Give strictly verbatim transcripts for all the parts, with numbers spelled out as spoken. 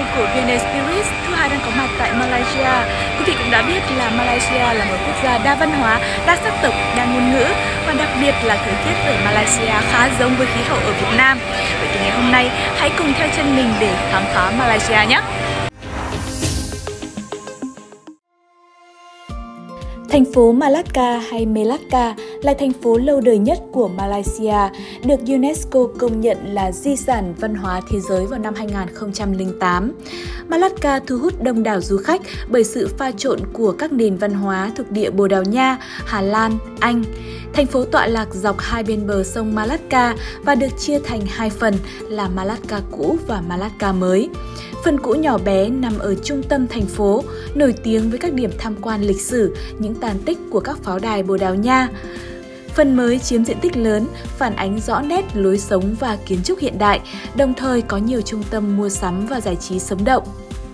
của vê en Experience, Thu Hà đang có mặt tại Malaysia. Quý vị cũng đã biết là Malaysia là một quốc gia đa văn hóa, đa sắc tộc, đa ngôn ngữ và đặc biệt là thời tiết ở Malaysia khá giống với khí hậu ở Việt Nam. Vậy thì ngày hôm nay hãy cùng theo chân mình để khám phá Malaysia nhé! Thành phố Malacca hay Melaka là thành phố lâu đời nhất của Malaysia, được UNESCO công nhận là di sản văn hóa thế giới vào năm hai nghìn không trăm lẻ tám. Malacca thu hút đông đảo du khách bởi sự pha trộn của các nền văn hóa thuộc địa Bồ Đào Nha, Hà Lan, Anh. Thành phố tọa lạc dọc hai bên bờ sông Malacca và được chia thành hai phần là Malacca cũ và Malacca mới. Phần cũ nhỏ bé nằm ở trung tâm thành phố, nổi tiếng với các điểm tham quan lịch sử, những tàn tích của các pháo đài Bồ Đào Nha. Phần mới chiếm diện tích lớn, phản ánh rõ nét lối sống và kiến trúc hiện đại, đồng thời có nhiều trung tâm mua sắm và giải trí sống động.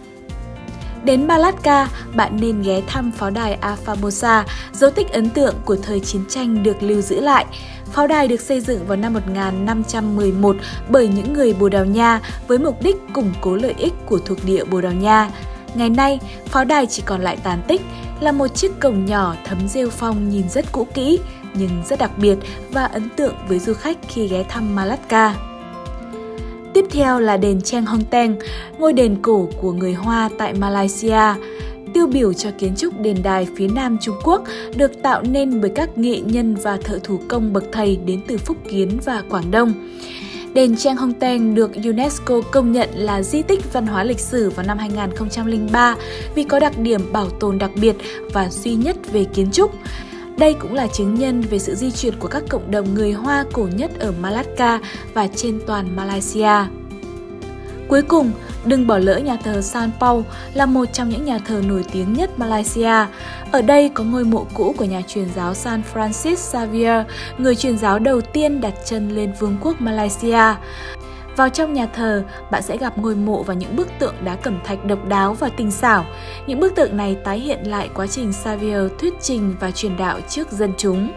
Đến Malacca, bạn nên ghé thăm pháo đài Afamosa, dấu tích ấn tượng của thời chiến tranh được lưu giữ lại. Pháo đài được xây dựng vào năm một nghìn năm trăm mười một bởi những người Bồ Đào Nha với mục đích củng cố lợi ích của thuộc địa Bồ Đào Nha. Ngày nay, pháo đài chỉ còn lại tàn tích, là một chiếc cổng nhỏ thấm rêu phong nhìn rất cũ kỹ, nhưng rất đặc biệt và ấn tượng với du khách khi ghé thăm Malacca. Tiếp theo là đền Cheng Hon Teng, ngôi đền cổ của người Hoa tại Malaysia, tiêu biểu cho kiến trúc đền đài phía Nam Trung Quốc, được tạo nên bởi các nghệ nhân và thợ thủ công bậc thầy đến từ Phúc Kiến và Quảng Đông. Đền Cheng Hon Teng được UNESCO công nhận là di tích văn hóa lịch sử vào năm hai nghìn không trăm lẻ ba vì có đặc điểm bảo tồn đặc biệt và duy nhất về kiến trúc. Đây cũng là chứng nhân về sự di chuyển của các cộng đồng người Hoa cổ nhất ở Malacca và trên toàn Malaysia. Cuối cùng, đừng bỏ lỡ nhà thờ San Paul là một trong những nhà thờ nổi tiếng nhất Malaysia. Ở đây có ngôi mộ cũ của nhà truyền giáo San Francis Xavier, người truyền giáo đầu tiên đặt chân lên vương quốc Malaysia. Vào trong nhà thờ, bạn sẽ gặp ngôi mộ và những bức tượng đá cẩm thạch độc đáo và tinh xảo. Những bức tượng này tái hiện lại quá trình Xavier thuyết trình và truyền đạo trước dân chúng.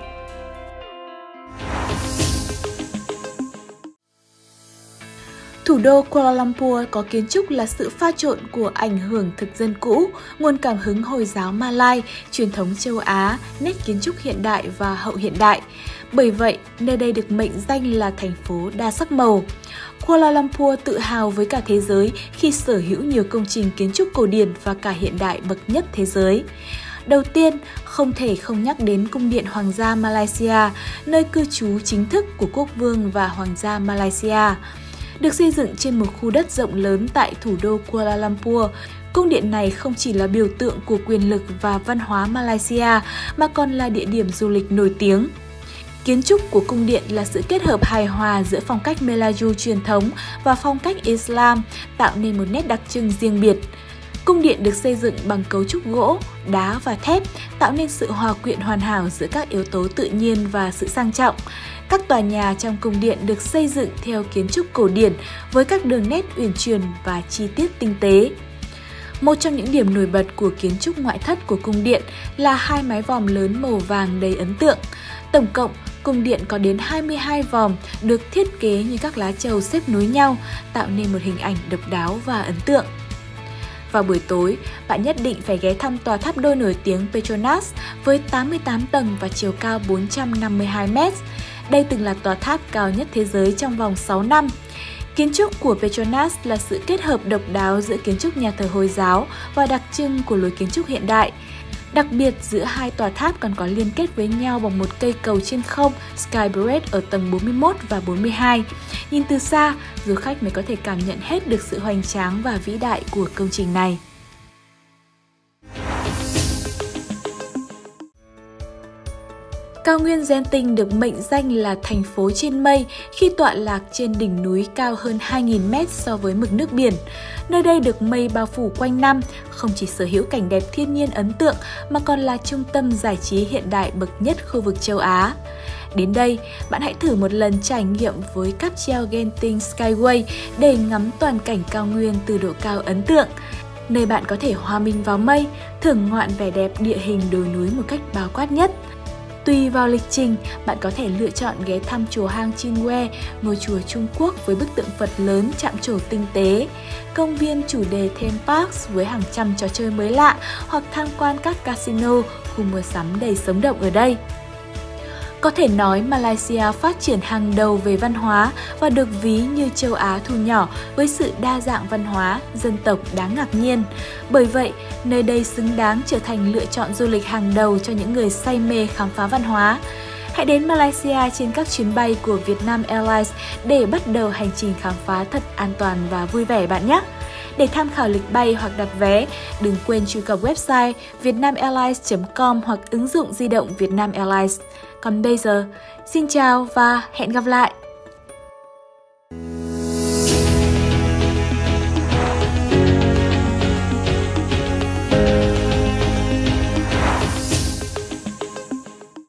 Thủ đô Kuala Lumpur có kiến trúc là sự pha trộn của ảnh hưởng thực dân cũ, nguồn cảm hứng Hồi giáo Malai, truyền thống châu Á, nét kiến trúc hiện đại và hậu hiện đại. Bởi vậy, nơi đây được mệnh danh là thành phố đa sắc màu. Kuala Lumpur tự hào với cả thế giới khi sở hữu nhiều công trình kiến trúc cổ điển và cả hiện đại bậc nhất thế giới. Đầu tiên, không thể không nhắc đến Cung điện Hoàng gia Malaysia, nơi cư trú chính thức của quốc vương và Hoàng gia Malaysia. Được xây dựng trên một khu đất rộng lớn tại thủ đô Kuala Lumpur, cung điện này không chỉ là biểu tượng của quyền lực và văn hóa Malaysia mà còn là địa điểm du lịch nổi tiếng. Kiến trúc của cung điện là sự kết hợp hài hòa giữa phong cách Melayu truyền thống và phong cách Islam, tạo nên một nét đặc trưng riêng biệt. Cung điện được xây dựng bằng cấu trúc gỗ, đá và thép, tạo nên sự hòa quyện hoàn hảo giữa các yếu tố tự nhiên và sự sang trọng. Các tòa nhà trong cung điện được xây dựng theo kiến trúc cổ điển với các đường nét uyển chuyển và chi tiết tinh tế. Một trong những điểm nổi bật của kiến trúc ngoại thất của cung điện là hai mái vòm lớn màu vàng đầy ấn tượng. Tổng cộng, cung điện có đến hai mươi hai vòm được thiết kế như các lá trầu xếp nối nhau, tạo nên một hình ảnh độc đáo và ấn tượng. Vào buổi tối, bạn nhất định phải ghé thăm tòa tháp đôi nổi tiếng Petronas với tám mươi tám tầng và chiều cao bốn trăm năm mươi hai mét. Đây từng là tòa tháp cao nhất thế giới trong vòng sáu năm. Kiến trúc của Petronas là sự kết hợp độc đáo giữa kiến trúc nhà thờ Hồi giáo và đặc trưng của lối kiến trúc hiện đại. Đặc biệt, giữa hai tòa tháp còn có liên kết với nhau bằng một cây cầu trên không Sky Bridge ở tầng bốn mươi mốt và bốn mươi hai. Nhìn từ xa, du khách mới có thể cảm nhận hết được sự hoành tráng và vĩ đại của công trình này. Cao nguyên Genting được mệnh danh là thành phố trên mây khi tọa lạc trên đỉnh núi cao hơn hai nghìn mét so với mực nước biển. Nơi đây được mây bao phủ quanh năm, không chỉ sở hữu cảnh đẹp thiên nhiên ấn tượng mà còn là trung tâm giải trí hiện đại bậc nhất khu vực châu Á. Đến đây, bạn hãy thử một lần trải nghiệm với cáp treo Genting Skyway để ngắm toàn cảnh cao nguyên từ độ cao ấn tượng, nơi bạn có thể hòa mình vào mây, thưởng ngoạn vẻ đẹp địa hình đồi núi một cách bao quát nhất. Tùy vào lịch trình, bạn có thể lựa chọn ghé thăm chùa Hang Chinwe, ngôi chùa Trung Quốc với bức tượng Phật lớn chạm trổ tinh tế, công viên chủ đề Theme Parks với hàng trăm trò chơi mới lạ, hoặc tham quan các casino, khu mua sắm đầy sống động ở đây. Có thể nói Malaysia phát triển hàng đầu về văn hóa và được ví như châu Á thu nhỏ với sự đa dạng văn hóa, dân tộc đáng ngạc nhiên. Bởi vậy, nơi đây xứng đáng trở thành lựa chọn du lịch hàng đầu cho những người say mê khám phá văn hóa. Hãy đến Malaysia trên các chuyến bay của Vietnam Airlines để bắt đầu hành trình khám phá thật an toàn và vui vẻ bạn nhé! Để tham khảo lịch bay hoặc đặt vé, đừng quên truy cập website vietnamairlines chấm com hoặc ứng dụng di động Vietnam Airlines. Còn bây giờ, xin chào và hẹn gặp lại!